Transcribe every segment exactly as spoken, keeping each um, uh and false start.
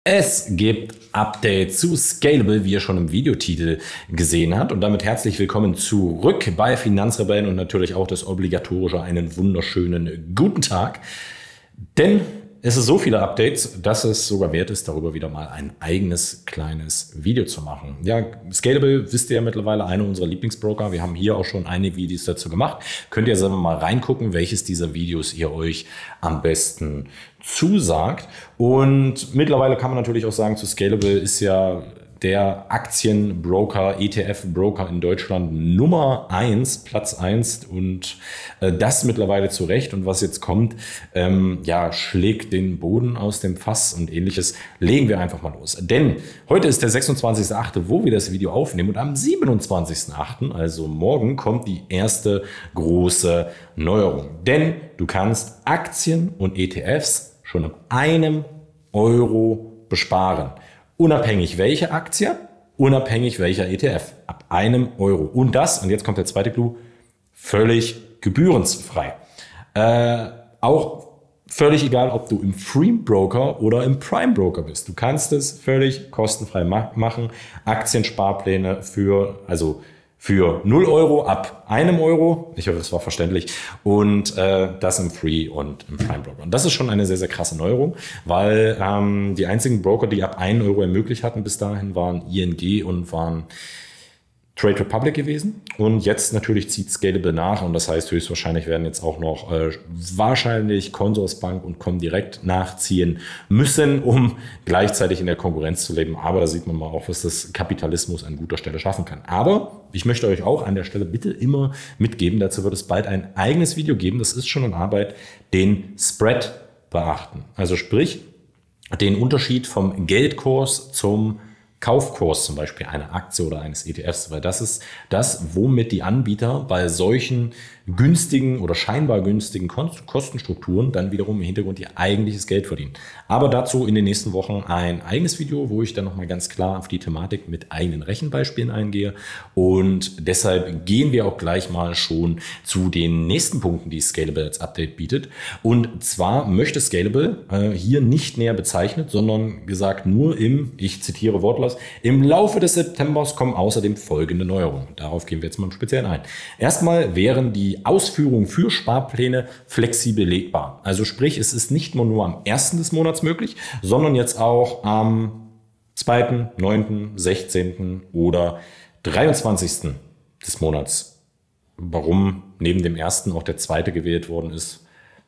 Es gibt Updates zu Scalable, wie ihr schon im Videotitel gesehen habt. Und damit herzlich willkommen zurück bei Finanzrebellen und natürlich auch das obligatorische einen wunderschönen guten Tag. Denn es ist so viele Updates, dass es sogar wert ist, darüber wieder mal ein eigenes kleines Video zu machen. Ja, Scalable wisst ihr ja mittlerweile, einer unserer Lieblingsbroker. Wir haben hier auch schon einige Videos dazu gemacht. Könnt ihr selber mal reingucken, welches dieser Videos ihr euch am besten zusagt. Und mittlerweile kann man natürlich auch sagen, zu Scalable ist ja der Aktienbroker, E T F-Broker in Deutschland Nummer eins, Platz eins und äh, das mittlerweile zu Recht. Und was jetzt kommt, ähm, ja, schlägt den Boden aus dem Fass und ähnliches. Legen wir einfach mal los. Denn heute ist der sechsundzwanzigster achte, wo wir das Video aufnehmen und am siebenundzwanzigsten achten, also morgen, kommt die erste große Neuerung. Denn du kannst Aktien und E T Fs schon ab einem Euro besparen. Unabhängig welche Aktie, unabhängig welcher E T F, ab einem Euro. Und das, und jetzt kommt der zweite Clou, völlig gebührensfrei. Äh, auch völlig egal, ob du im Free Broker oder im Prime Broker bist. Du kannst es völlig kostenfrei ma- machen. Aktiensparpläne für, also für null Euro ab einem Euro. Ich hoffe, das war verständlich. Und äh, das im Free und im Prime Broker. Und das ist schon eine sehr, sehr krasse Neuerung, weil ähm, die einzigen Broker, die ab einen Euro ermöglicht hatten bis dahin, waren I N G und waren Trade Republic gewesen. Und jetzt natürlich zieht Scalable nach. Und das heißt, höchstwahrscheinlich werden jetzt auch noch äh, wahrscheinlich Consorsbank und Comdirect nachziehen müssen, um gleichzeitig in der Konkurrenz zu leben. Aber da sieht man mal auch, was das Kapitalismus an guter Stelle schaffen kann. Aber ich möchte euch auch an der Stelle bitte immer mitgeben, dazu wird es bald ein eigenes Video geben, das ist schon in Arbeit, den Spread beachten. Also sprich, den Unterschied vom Geldkurs zum Kaufkurs zum Beispiel einer Aktie oder eines E T Fs, weil das ist das, womit die Anbieter bei solchen günstigen oder scheinbar günstigen Kostenstrukturen dann wiederum im Hintergrund ihr eigentliches Geld verdienen. Aber dazu in den nächsten Wochen ein eigenes Video, wo ich dann nochmal ganz klar auf die Thematik mit eigenen Rechenbeispielen eingehe. Und deshalb gehen wir auch gleich mal schon zu den nächsten Punkten, die Scalable als Update bietet. Und zwar möchte Scalable äh, hier nicht näher bezeichnet, sondern gesagt nur im, ich zitiere wortlos, im Laufe des Septembers kommen außerdem folgende Neuerungen. Darauf gehen wir jetzt mal im Speziellen ein. Erstmal wären die Ausführungen für Sparpläne flexibel legbar. Also sprich, es ist nicht nur, nur am ersten des Monats möglich, sondern jetzt auch am zweiten, neunten, sechzehnten oder dreiundzwanzigsten des Monats. Warum neben dem ersten auch der zweite gewählt worden ist?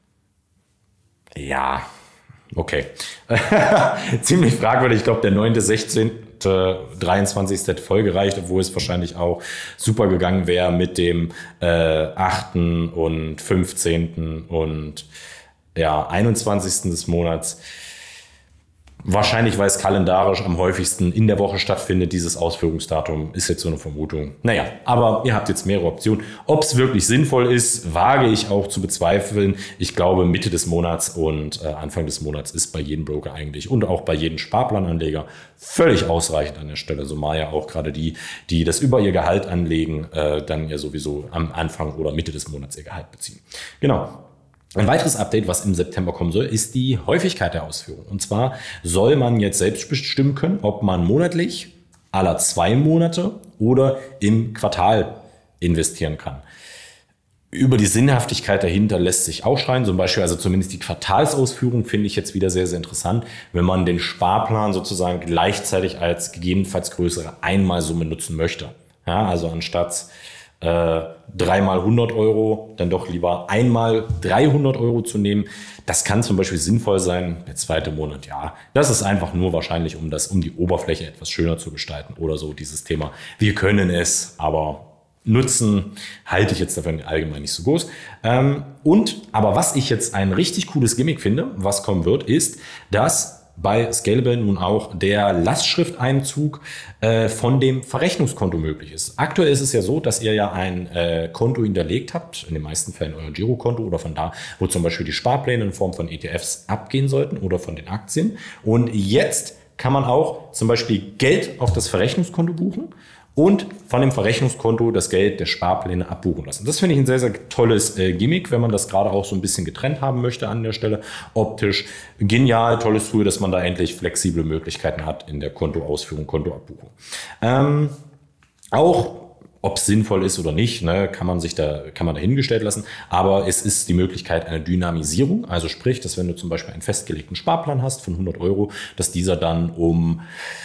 Ja, okay. Ziemlich fragwürdig. Ich glaube, der neunte, sechzehnte, dreiundzwanzigste hätte voll gereicht, obwohl es wahrscheinlich auch super gegangen wäre mit dem äh, achten und fünfzehnten und ja, einundzwanzigsten des Monats. Wahrscheinlich, weil es kalendarisch am häufigsten in der Woche stattfindet, dieses Ausführungsdatum, ist jetzt so eine Vermutung. Naja, aber ihr habt jetzt mehrere Optionen. Ob es wirklich sinnvoll ist, wage ich auch zu bezweifeln. Ich glaube, Mitte des Monats und äh, Anfang des Monats ist bei jedem Broker eigentlich und auch bei jedem Sparplananleger völlig ausreichend an der Stelle. So mal ja auch gerade die, die das über ihr Gehalt anlegen, äh, dann ja sowieso am Anfang oder Mitte des Monats ihr Gehalt beziehen. Genau. Ein weiteres Update, was im September kommen soll, ist die Häufigkeit der Ausführung. Und zwar soll man jetzt selbst bestimmen können, ob man monatlich, alle zwei Monate oder im Quartal investieren kann. Über die Sinnhaftigkeit dahinter lässt sich auch schreien. Zum Beispiel, also zumindest die Quartalsausführung finde ich jetzt wieder sehr, sehr interessant, wenn man den Sparplan sozusagen gleichzeitig als gegebenenfalls größere Einmalsumme nutzen möchte. Ja, also anstatt dreimal hundert Euro, dann doch lieber einmal dreihundert Euro zu nehmen. Das kann zum Beispiel sinnvoll sein. Der zweite Monat, ja, das ist einfach nur wahrscheinlich, um das, um die Oberfläche etwas schöner zu gestalten oder so dieses Thema. Wir können es, aber nutzen halte ich jetzt dafür allgemein nicht so groß. Und, aber was ich jetzt ein richtig cooles Gimmick finde, was kommen wird, ist, dass bei Scalable nun auch der Lastschrifteinzug äh, von dem Verrechnungskonto möglich ist. Aktuell ist es ja so, dass ihr ja ein äh, Konto hinterlegt habt, in den meisten Fällen euer Girokonto oder von da, wo zum Beispiel die Sparpläne in Form von E T Fs abgehen sollten oder von den Aktien. Und jetzt kann man auch zum Beispiel Geld auf das Verrechnungskonto buchen und von dem Verrechnungskonto das Geld der Sparpläne abbuchen lassen. Das finde ich ein sehr, sehr tolles äh, Gimmick, wenn man das gerade auch so ein bisschen getrennt haben möchte an der Stelle. Optisch genial, tolles Tool, dass man da endlich flexible Möglichkeiten hat in der Kontoausführung, Kontoabbuchung. Ähm, auch ob es sinnvoll ist oder nicht, ne, kann man sich da, kann man dahingestellt lassen. Aber es ist die Möglichkeit einer Dynamisierung. Also sprich, dass wenn du zum Beispiel einen festgelegten Sparplan hast von hundert Euro, dass dieser dann um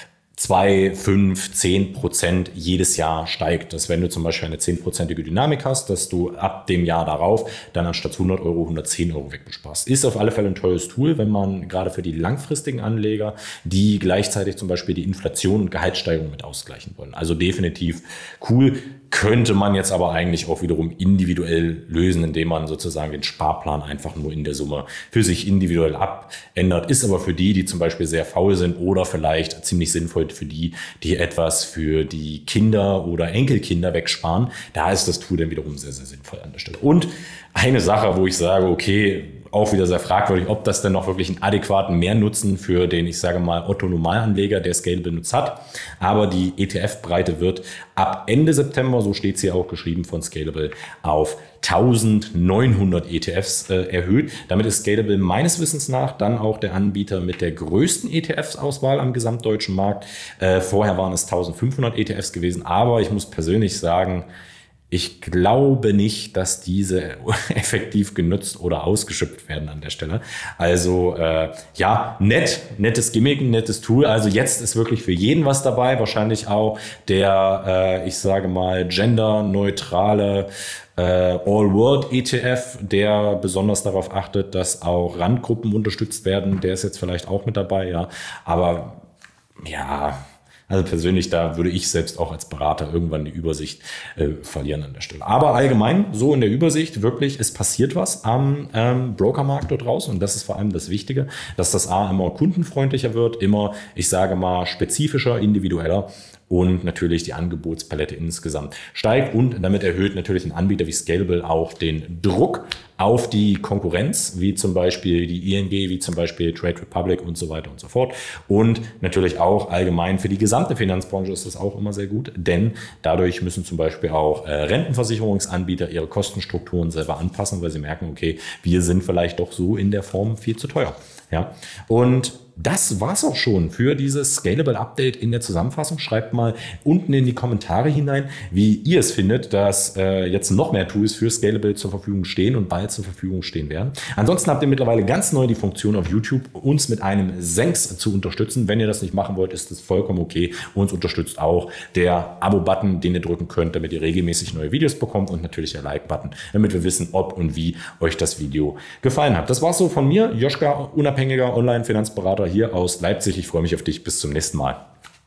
zwei, fünf, zehn Prozent jedes Jahr steigt. Dass wenn du zum Beispiel eine zehnprozentige Dynamik hast, dass du ab dem Jahr darauf dann anstatt hundert Euro hundertzehn Euro wegbesparst. Ist auf alle Fälle ein tolles Tool, wenn man gerade für die langfristigen Anleger, die gleichzeitig zum Beispiel die Inflation und Gehaltssteigerung mit ausgleichen wollen. Also definitiv cool. Könnte man jetzt aber eigentlich auch wiederum individuell lösen, indem man sozusagen den Sparplan einfach nur in der Summe für sich individuell abändert. Ist aber für die, die zum Beispiel sehr faul sind oder vielleicht ziemlich sinnvoll für die, die etwas für die Kinder oder Enkelkinder wegsparen. Da ist das Tool dann wiederum sehr, sehr sinnvoll an der Stelle. Und eine Sache, wo ich sage, okay, auch wieder sehr fragwürdig, ob das denn noch wirklich einen adäquaten Mehrnutzen für den, ich sage mal, Otto-Normalanleger, der Scalable nutzt hat. Aber die E T F-Breite wird ab Ende September, so steht es hier auch geschrieben von Scalable, auf eintausendneunhundert E T Fs äh, erhöht. Damit ist Scalable meines Wissens nach dann auch der Anbieter mit der größten E T Fs-Auswahl am gesamtdeutschen Markt. Äh, vorher waren es eintausendfünfhundert E T Fs gewesen, aber ich muss persönlich sagen, ich glaube nicht, dass diese effektiv genutzt oder ausgeschöpft werden an der Stelle. Also äh, ja, nett, nettes Gimmick, nettes Tool. Also jetzt ist wirklich für jeden was dabei. Wahrscheinlich auch der, äh, ich sage mal, genderneutrale äh, All-World-E T F, der besonders darauf achtet, dass auch Randgruppen unterstützt werden. Der ist jetzt vielleicht auch mit dabei, ja. Aber ja... Also persönlich, da würde ich selbst auch als Berater irgendwann die Übersicht äh, verlieren an der Stelle. Aber allgemein, so in der Übersicht, wirklich, es passiert was am ähm, Brokermarkt dort draußen. Und das ist vor allem das Wichtige, dass das A immer kundenfreundlicher wird, immer, ich sage mal, spezifischer, individueller. Und natürlich die Angebotspalette insgesamt steigt und damit erhöht natürlich ein Anbieter wie Scalable auch den Druck auf die Konkurrenz, wie zum Beispiel die I N G, wie zum Beispiel Trade Republic und so weiter und so fort. Und natürlich auch allgemein für die gesamte Finanzbranche ist das auch immer sehr gut, denn dadurch müssen zum Beispiel auch äh, Rentenversicherungsanbieter ihre Kostenstrukturen selber anpassen, weil sie merken, okay, wir sind vielleicht doch so in der Form viel zu teuer. Ja, und das war's auch schon für dieses Scalable Update in der Zusammenfassung. Schreibt mal unten in die Kommentare hinein, wie ihr es findet, dass äh, jetzt noch mehr Tools für Scalable zur Verfügung stehen und bald zur Verfügung stehen werden. Ansonsten habt ihr mittlerweile ganz neu die Funktion auf YouTube, uns mit einem Senks zu unterstützen. Wenn ihr das nicht machen wollt, ist das vollkommen okay. Uns unterstützt auch der Abo-Button, den ihr drücken könnt, damit ihr regelmäßig neue Videos bekommt und natürlich der Like-Button, damit wir wissen, ob und wie euch das Video gefallen hat. Das war's so von mir, Joschka, unabhängiger Online-Finanzberater hier aus Leipzig. Ich freue mich auf dich. Bis zum nächsten Mal.